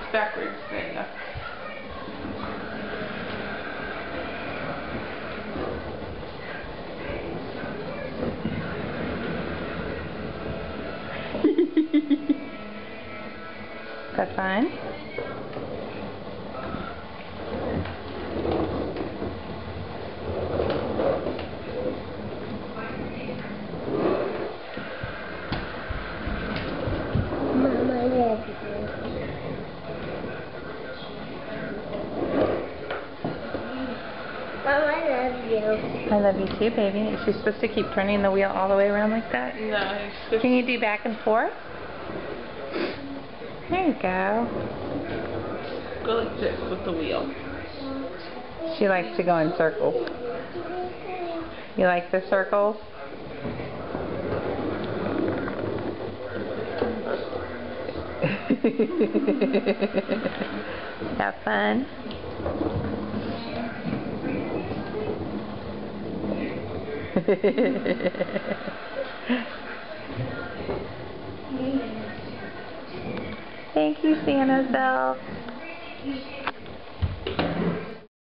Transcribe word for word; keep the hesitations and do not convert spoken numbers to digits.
backwards. There you go. Is that fun? Mama, I love you. Mama, I love you. I love you too, baby. Is she supposed to keep turning the wheel all the way around like that? No, it's just... Can you do back and forth? There you go. Go like this with the wheel. She likes to go in circles. You like the circles? Have fun? Thank you, Santa's elf.